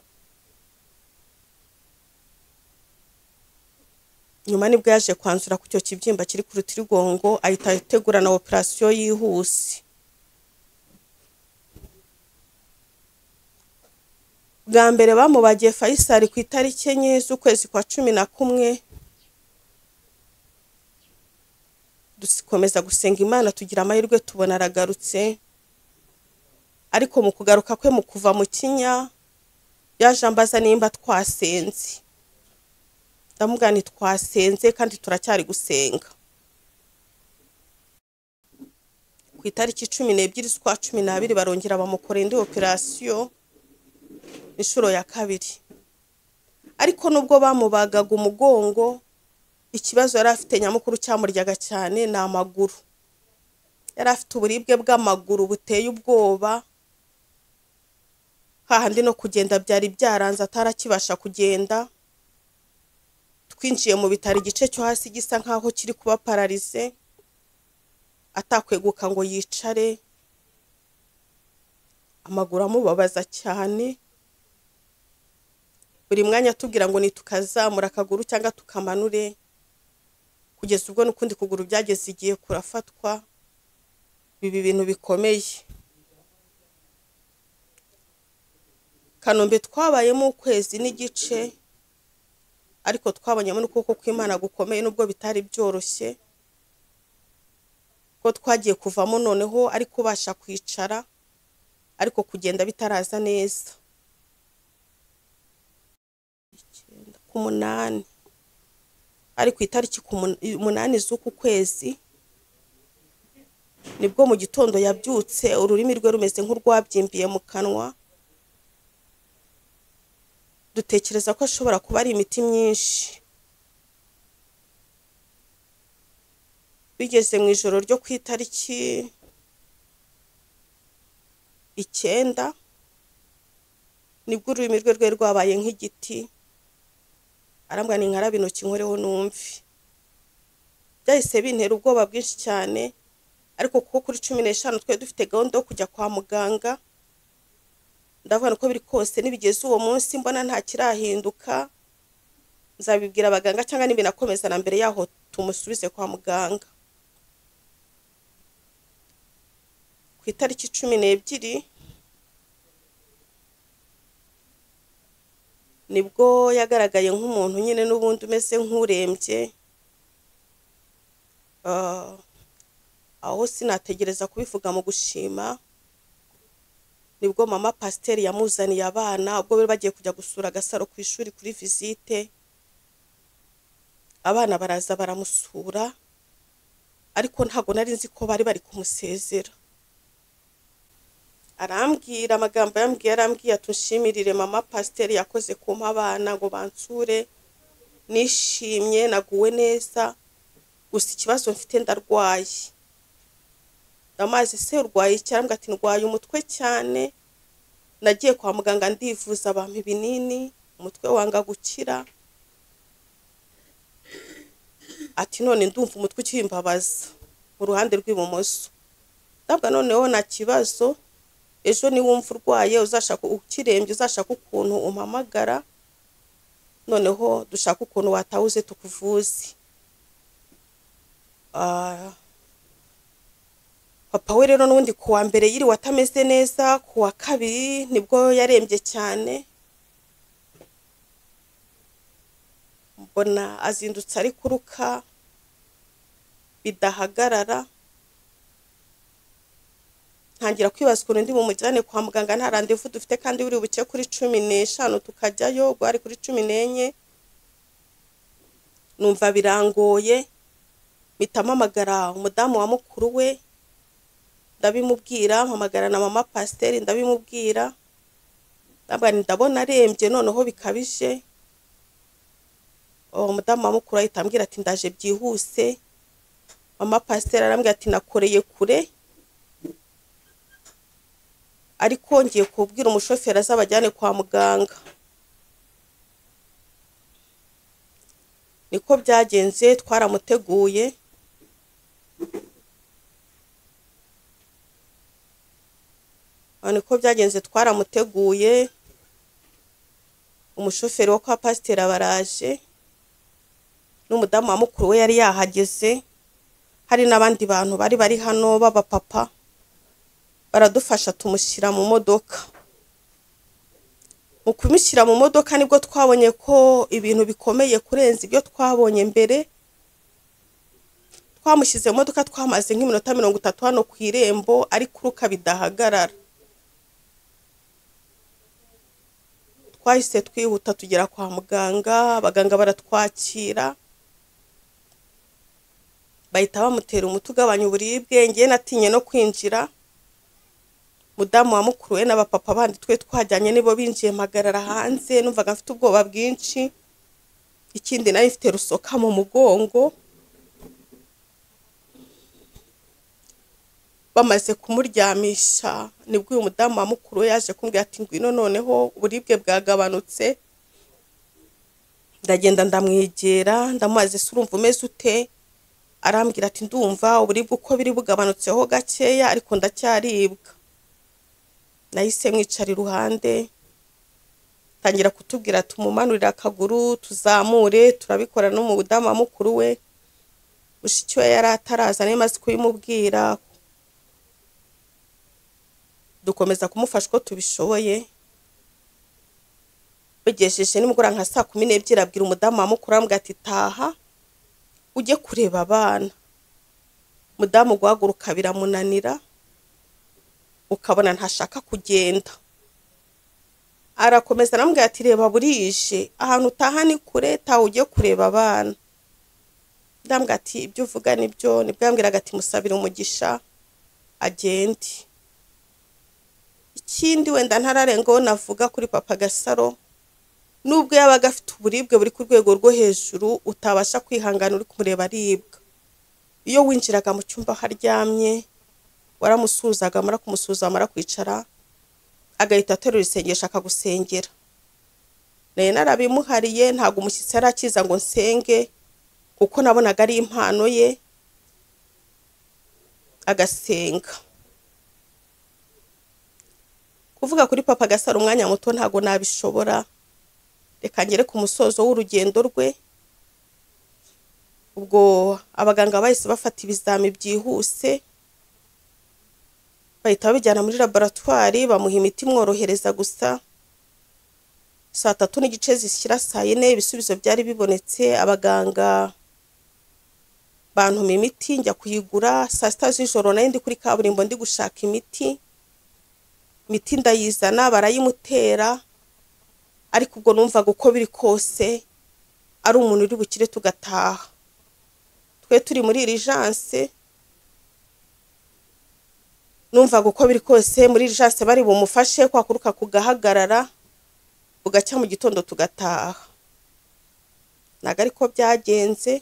Nyuma nibwo yaje kwanzura ku cyo kibyimba kiri ku rutirigongo, ahita ategura na operation yihuse. Bwa mbere bamubagiye Faisal ku itariki 9 z'ukwezi kwa 11 dukomeza gusenga Imana, tugira amahirwe tubona aragarutse. Ariko mu kugaruka kwe mu kuva mu kinya yaje ambaza nimba twasenze. Ndamubwira nti twasenze kandi turacyari gusenga. Ku itariki 12 z'ukwa 12 barongera bamukora indi operation inshuro ya kabiri. Ariko nubwo bamubagaga umugongo, ikibazo yari afite nyamukuru cyamuryaga cyane ni amaguru. Yari afite uburibwe bw'amaguru buteye ubwoba, hahandi no kugenda byari byaranze atarakibasha kugenda. Twinjiye mu bitaro igice cyo hasi gisa nkaho kiri kuba paralize, atakweguka ngo yicare, amaguru amubabaza cyane. Buri mwanya tubwira ngo nitukazamura akaguru cyangwa tukamanure, kugeza ubwo n'ukundi kuguru byageze igihe kurafatwa. Bibi bintu bikomeye. Kanombe twabayemo ukwezi n'igice, ariko twabonyemo n'ukuboko kw'Imana gukomeye nubwo bitari byoroshye, ko twagiye kuvamo noneho ariko ubasha kwicara, ariko kugenda bitaraza neza. Ku 8 ariko itariki 8 z'uku kwezi nibwo mu gitondo yabyutse ururimi rwe rumeze nk'urwabyimbiye mu kanwa. Dutekereza ko ashobora kuba ari imiti myinshi. Bigeze mu ijoro ryo ku itariki 9 nibwo ururimi rwe rwe rwabaye nk'igiti. Arambwa ni nkarabe intoki nkoreho numve. Byahise bintera ubwoba bwinshi cyane, ariko kuko kuri 15 twe dufite gahunda yo kujya kwa muganga. Ndavuga ko biri kose nibigeze uwo munsi mbona nta kirahinduka, nzabibwira abaganga cyangwa nibinakomeza na mbere yaho tumusubize kwa muganga. Ku itariki 12 nibwo yagaragaye nk'umuntu nyine n'ubundi umeze nk'urembye. Aho sinategereza kubivuga mu gushima, nibwo mama pasiteri yamuzaniye abana ubwo bari bagiye kujya gusura Gasaro ku ishuri kuri visite. Abana baraza baramusura, ariko ntago nari nzi ko bari kumusezera. Arambwira amagambo yarambwiye atushimirire mama pasiteri yakoze kumpa abana ngo bansure, nishimye naguwe neza, gusa ikibazo mfite ndarwaye. Ndamaze se urwaye cyangwa ati ndwaye umutwe cyane, nagiye kwa muganga ndivuza bampa ibinini, umutwe wanga gukira. Ati none ndumva umutwe ukimbabaza mu ruhande rw'ibumoso. Ndabwa noneho na kibazo, ejo ni wumva urwaye uzashaka ukirembye uzashaka ukuntu umpamagara, noneho dushaka ukuntu watawuze tukuvuze. Papa we rero n'undi kuwa mbere yiri watameze neza, kuwa kabiri nibwo yarembye cyane. Mbona azindutse ari kuruka bidahagarara. Ntangira kwibaza ukuntu ndi bumujyane kwa muganga nta randevu dufite kandi buri buke kuri 15 tukajyayo, gwari kuri 14. Numva birangoye, mitamamagara umudamu wa mukuru we ndabimubwira, mpamagara na mama pasiteri ndabimubwira. Ndabona arembye noneho bikabije. Umudamu wa mukuru ahita ambwira ati ndaje byihuse. Mama pasiteri arambwira ati nakoreye kure, ariko ngiye kubwira umushoferi azabajyane kwa muganga. Niko byagenze, twaramuteguye. Niko byagenze twaramuteguye. Umushoferi wo kwa pasiteri abaraje, n'umudamu wa mukuru we yari yahageze. Hari n'abandi bantu bari hano baba papa, baradufasha tumushyira mu modoka. Mu kumushyira mu modoka nibwo twabonye ko ibintu bikomeye kurenza ibyo twabonye mbere. twamushyize mu modoka twamaze nk'iminota 30 hano ku irembo ari kuruka bidahagarara. Twahise twihuta tugera kwa muganga, abaganga baratwakira bahita bamutera umuti ugabanya uburibwe. Ngiye natinye no kwinjira, mudamu wa mukuru we n'abapapa bandi twe twajyanye nibo binjiye mpagarara hanze, numvaga mfite ubwoba bwinshi. Ikindi nari mfite rusoka mu mugongo. Bamaze kumuryamisha nibwo uyu mudamu wa mukuru we yaje kumbwira ati ngwino noneho uburibwe bwagabanutse. Ndagenda ndamwegera ndamubaza ese urumva umeze ute? Arambwira ati ndumva uburibwe uko biri bugabanutseho gakeya ariko ndacyaribwa. Nahise mwicara iruhande tangira kutubwira tumumanurira akaguru tuzamure, turabikora no mu mudamu wa mukuru we. Mushiki we yari ataraza nemaze kubimubwira, dukomeza kumufasha uko tubishoboye. Begejeje nimugora nka saa 12 abwira umudamu wa mukuru ambwira ati taha ujye kureba abana. Mudamu guhaguruka biramunanira, ukabona ntashaka kugenda. Arakomeza arambwira ati reba burije ahantu utaha ni kure, taha ujye kureba abana. Ndambwira ati ibyo uvuga nibyo. Nibwo ambwiraga ati musabire umugisha agende. Ikindi wenda ntararengaho navuga kuri Papa Gasaro, nubwo yabaga afite uburibwe buri ku rwego rwo hejuru utabasha kwihangana uri kumureba aribwa. Iyo winjiraga mu cyumba haryamye waramusuzaga, amara kumusuza amara kwicara agahita aterura isengesho akagusengera. Naye narabimuhariye, ntago umushyitsi yarakiza ngo nsenge kuko nabonaga ari impano ye agasenga. Kuvuga kuri Papa Gasaro umwanya muto ntago nabishobora. Reka ngere ku musozo w'urugendo rwe. Ubwo abaganga bahise bafata ibizami byihuse, bahita babijyana muri laboratoire bamuha imiti mworohereza gusa. Saa 3 n'igice zishyira saa 4 ibisubizo byari bibonetse. Abaganga bantuma imiti njya kuyigura. Saa 6 z'ijoro nari ndi kuri kaburimbo ndi gushaka imiti. Imiti ndayizana barayimutera, ariko ubwo numvaga uko biri kose ari umuntu uri bukire tugataha. Twe turi muri urgence, numvaga uko biri kose muri urgence bari bumufashe kwakuruka kugahagarara bugacya mu gitondo tugataha. Naga ariko byagenze.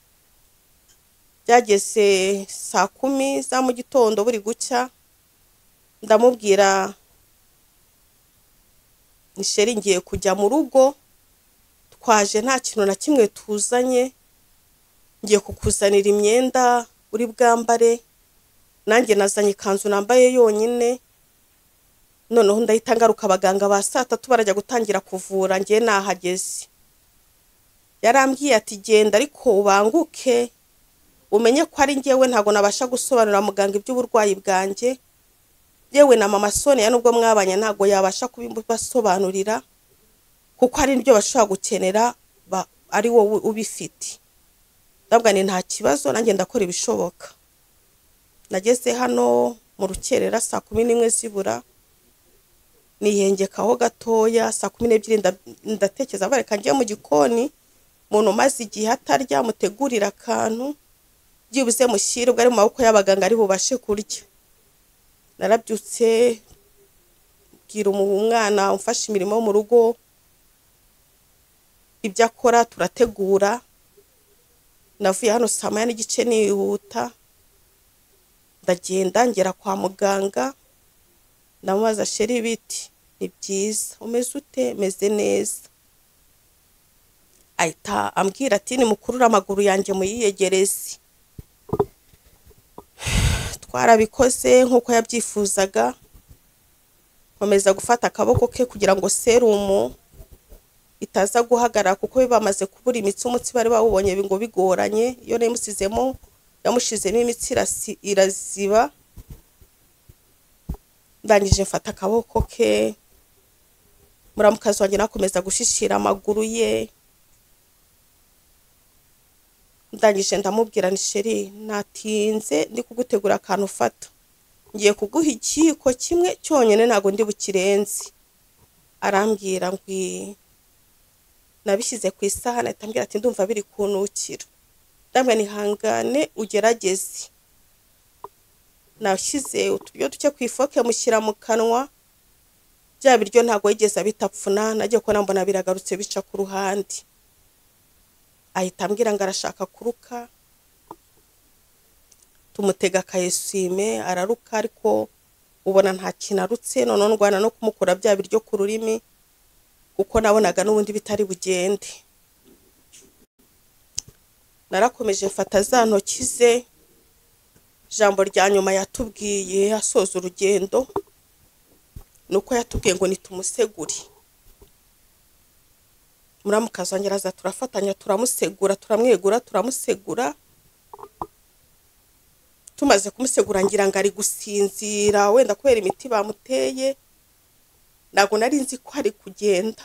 Byageze saa 10 za mu gitondo buri gucya, ndamubwira nisheri ngiye kujya mu rugo, twaje nta kintu na kimwe tuzanye, ngiye kukuzanira imyenda uri bwambare, nanjye nazanye kanzu nambaye yonyine. Noneho ndahita ngaruka abaganga ba saa 3 barajya gutangira kuvura, ngiye nahageze. Yarambwiye ati genda ariko ubanguke umenye ko ari ngewe, ntago nabasha gusobanura muganga iby'uburwayi bwanjye. Yewe na mama Sonia nubwo mwabanye ntago yabasha kubibasobanurira kuko ari nibyo bashaka gukenera ari wowe ubifite. Ndabwa ni nta kibazo nanjye ndakora ibishoboka. Nageze hano mu rukerera saa 11 zibura, nihengekaho gatoya. Saa 12 ndatekereza bareka ngiye mu gikoni, umuntu maze igihe atarya mutegurira akantu byibuze mushyire ubwo ari mu maboko y'abaganga ari bubashe kurya. Narabyutse bwira umwana umfasha imirimo yo mu rugo ibyo akora, turategura. Navuye hano saa 9 n'igice nihuta, ndagenda ngera kwa muganga. Ndamubaza sheri biti ni byiza umeze ute? Meze neza. Ahita ambwira ati ni mukurura amaguru yanjye muyiyegereze. Twarabikoze nkuko yabyifuzaga, komeza gufata akaboko ke kugira ngo serumu itaza guhagarara kuko bibamaze kubura imitsi, umutsi bari bawubonye ngo bigoranye. Iyo nemusizemo yamushizemo imitsi iraziba. Ndangije mfata akaboko ke, muramukazi wanjye nakomeza gushishira amaguru ye. ndangije ndamubwira ni sheri natinze ndi kugutegura akantu ufata ngiye kuguha ikiko kimwe cyonyine ntago ndi bukirenze arambwira ngwi nabishyize ku isahani atambwira ati ndumva biri kunukira ndambwa nihangane ugerageze nashyize uturyo duke ku ifoke mushyira mu kanwa bya biryo ntago yigeze bitapfuna nagiye ko nambona biragarutse bica ku ruhande ahita ambwira ngo arashaka kuruka tumutega kayesime araruka ariko ubona nta kinarutse none ndwana no kumukura bya biryo ku rurimi kuko nabonaga n'ubundi bitari bugende narakomeje mfata za ntoki ze jambo rya nyuma yatubwiye asoza urugendo nuko yatubwiye ngo nitumusegure muramukazangeraza turafatanya turamusegura turamwegura turamusegura tumaze kumusegura ngira ngo ari gusinzira wenda kubera imiti bamuteye ntago nari nzi ko ari kugenda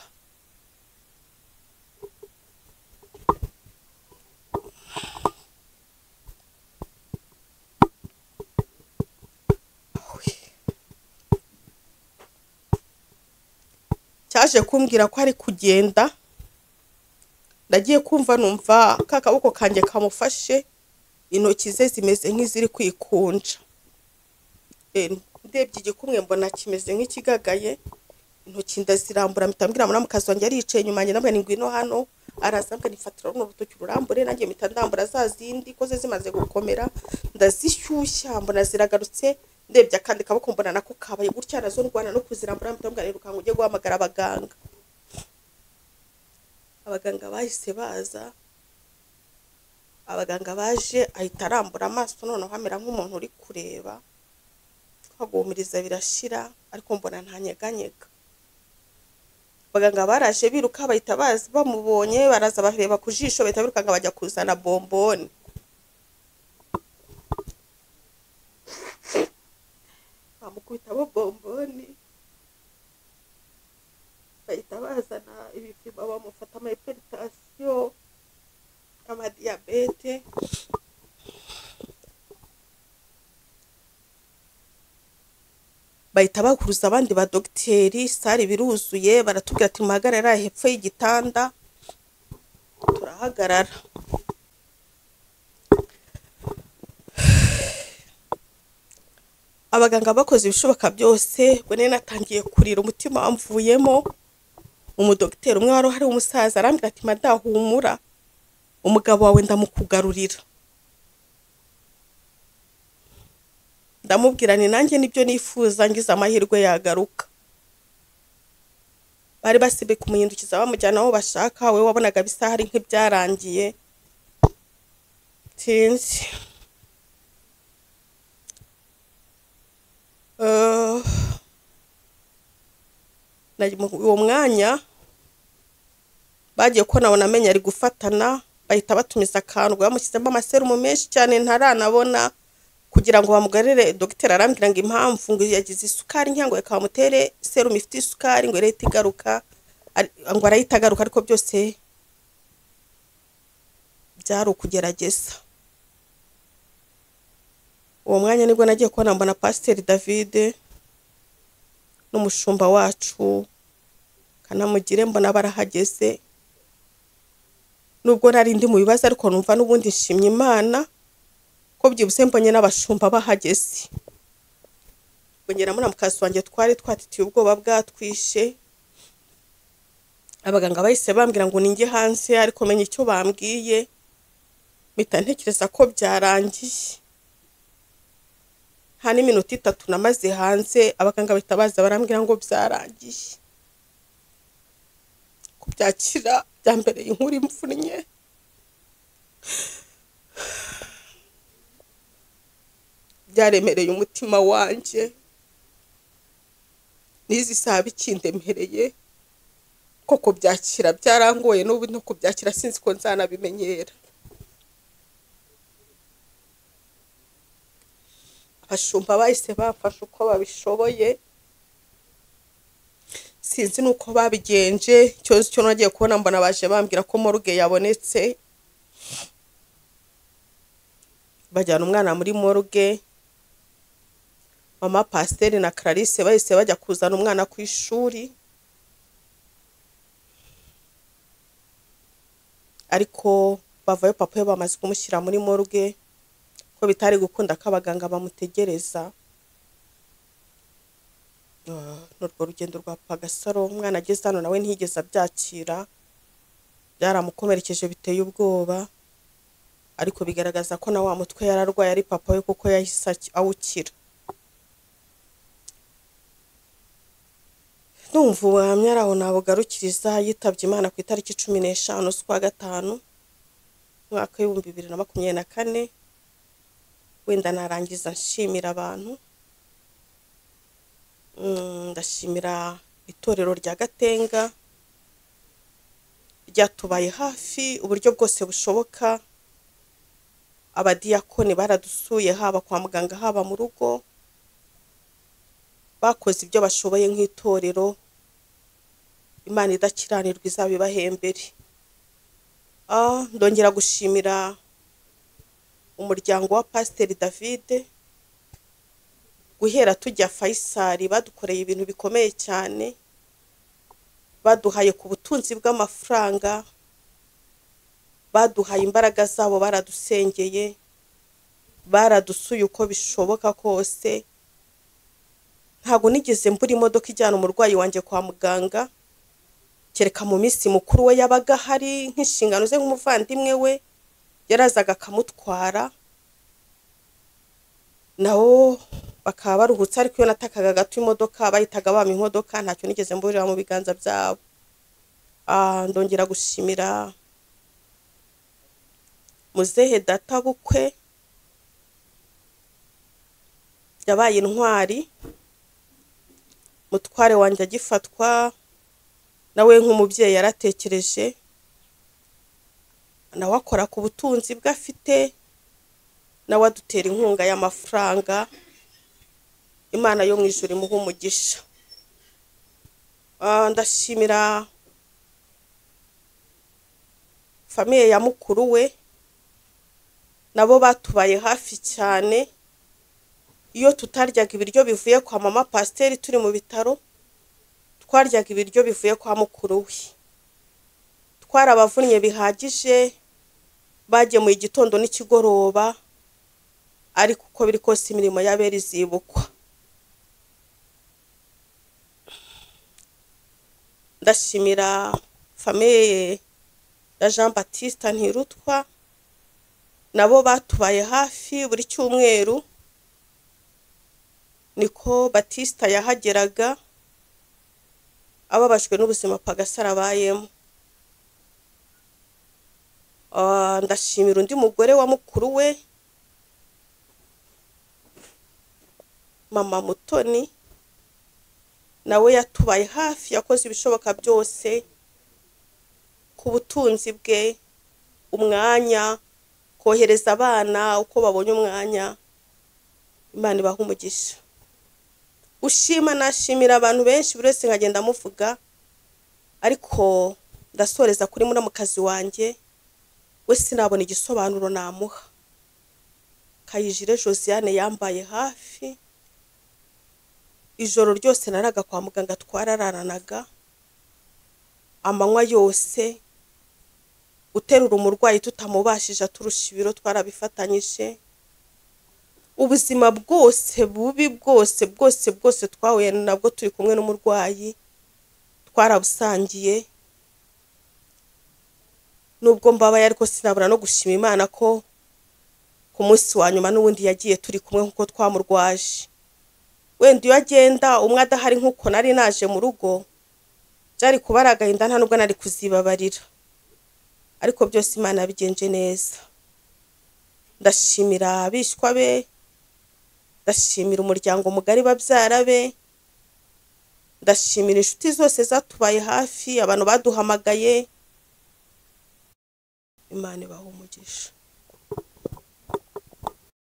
cyaje kumbwira ko ari kugenda ndagiye kumva numva kakaboko kanjye kamufashe intoki ze zimeze nk'iziri kwikunja ndebye igikumwe mbona kimeze nk'ikigagaye intoki ndazirambura mitambwira muramukazi wanjye aricaye nyuma yanjye ndambwira ngwino hano arazambwa nifatira runo rutoki rurambure nanjye mitandambura za zindi ko ze zimaze gukomera ndazishyushya mbona ziragarutse ndebye akandi kaboko mbona nako kabaye gutya nazo ndwana no kuzirambura mitambwira rukanga ujye guhamagara abaganga bahise baza abaganga baje ahita arambura amaso noneho hamera nk'umuntu uri kureba twagumiriza birashira ariko mbona ntanyeganyega abaganga baraje biruka bahita baza bamubonye baraza bareba ku jisho bahita birukanga bajya kuzana bombone bamukubita bombone bahita bazana ibipimo bamufata ama hypertension amadiyabete bahita bakuruza abandi ba dogiteri sare biruzuye baratubwira ati muhagarara hepfo y'igitanda turahagarara abaganga bakoze ibishoboka byose bone natangiye kurira umutima wamvuyemo umudogiteri umwe wari hari umusaza arambwira ati madahumura umugabo wawe ndamukugarurira ndamubwira ni nanjye nibyo nifuza ngize amahirwe yagaruka bari basibe kumuhindukiza bamujyana aho bashaka we wabonaga bisa hari nk'ibyarangiye sinzi uwo mwanya bagiye ko nabona amenya ari gufatana bahita batumiza akantu bamushyizemo amaserumu menshi cyane ntaranabona kugira ngo bamugarire dogiteri arambwira ngo impamvu ngo yagize isukari nyango yakamutere serumu ifite isukari ngo leta igaruka ngo arahita agaruka ariko byose byari ukugerageza uwo mwanya nibwo nagiye kubona mbona Pasiteri David n'umushumba wacu Kanamugire mbona barahageze nubwo nari ndi mu bibazo ariko numva n'ubundi nshimye Imana ko byibuse mbonye n'abashumba bahageze ngera muri mukazi wanjye twari twatitiye ubwoba bwatwishe abaganga bahise bambwira ngo ninge hanze ariko menye icyo bambwiye mpita ntekereza ko byarangiye nta n'iminota 3 namaze hanze abaganga bahita baza barambwira ngo byarangiye kubyakira byambereye inkuru imfunnye byaremereye umutima wanje nizi saha bikindemereye koko byakira byarangoye n'ubu no kubyakira sinzi ko nzanabimenyera abashumba bahise bafasha uko babishoboye sinzi nuko babigenje cyo nagiye kubona mbona baje bambwira ko moruge yabonetse bajyana umwana muri morgue. Mama Pasiteri na Clarisse bahise bajya kuzana umwana ku ishuri, ariko bavayo papa we bamaze kumushyira muri morgue ko bitari gukunda ko abaganga bamutegereza. N'urwo rugendo rwa Pagasaro umwana ageze hano nawe ntiyigeze abyakira, byaramukomerekeje biteye ubwoba, ariko bigaragaza ko na wa mutwe yararwaye ari papa we kuko yahise awukira. Ndumva ubuhamya araho nabugarukiriza. Yitabye Imana ku itariki 15 z'ukwa gatanu mwaka w'2024. Wenda narangiza nshimira abantu. Ndashimira itorero rya Gatenga ryatubaye hafi uburyo bwose bushoboka. Abadiyakoni baradusuye haba kwa muganga haba mu rugo, bakoze ibyo bashoboye nk'itorero. Imana idakiranirwa izabibahembere. Ndongera gushimira umuryango wa Pasiteri David, guhera tujya Faisal badukoreye ibintu bikomeye cyane, baduhaye ku butunzi bw'amafaranga, baduhaye imbaraga zabo, baradusengeye, baradusuye uko bishoboka kose. Ntabwo nigeze mbura imodoka ijyana umurwayi wanjye kwa muganga, kereka mu minsi mukuru we yabaga hari nk'inshingano ze nk'umuvandimwe we, yarazaga akamutwara nawo bakaba baruhutse. Ariko iyo natakaga gato imodoka bahitaga bampa imodoka, ntacyo nigeze mburira mu biganza byabo. Ndongera gushimira Muzehe Data bukwe, yabaye intwari. Mutware wanjye agifatwa nawe nk'umubyeyi yaratekereje, nawe akora ku butunzi bwe afite, nawe adutera inkunga y'amafaranga. Imana yo mu ijuru imuhe umugisha. Ndashimira famiye ya mukuru we, nabo batubaye hafi cyane. Iyo tutaryaga ibiryo bivuye kwa mama Pasiteri turi mu bitaro, twaryaga ibiryo bivuye kwa mukuru we. Twarabavunnye bihagije, bagemuye igitondo n'ikigoroba, ariko uko biri kose imirimo y'abera izibukwa. Ndashimira famiye ya Jean Baptiste Ntirutwa, nabo batubaye hafi buri cyumweru. Niko Batista yahageraga ababajwe n'ubuzima Pagasaro abayemo. Ndashimira undi mugore wa mukuru we, Mama Mutoni, nawe yatubaye hafi, yakoze ibishoboka byose ku butunzi bwe, umwanya, kohereza abana uko babonye umwanya. Imana ibahe umugisha. Ushima nashimira abantu benshi, buri wese nkagenda muvuga, ariko ndasoreza kuri muramukazi wanjye we sinabona igisobanuro namuha. Kayijire Josiane yambaye hafi, ijoro ryose naraga kwa muganga, twarararanaga amanywa yose, guterura umurwayi tutamubashije aturusha ibiro twarabifatanyije. Ubuzima bwose bubi bwose twahuye nabwo turi kumwe n'umurwayi twarabusangiye. Nubwo mbabaye ariko sinabura no gushima Imana ko ku munsi wa nyuma n'ubundi yagiye turi kumwe nkuko twamurwaje. Wenda iyo agenda umwe adahari nkuko nari naje mu rugo, byari kubara agahinda, nta nubwo nari kuzibabarira, ariko byose Imana yabigenje neza. Ndashimira abishwa be, ndashimira umuryango mugari babyara be, ndashimira inshuti zose zatubaye hafi, abantu baduhamagaye. Imana ibahe umugisha.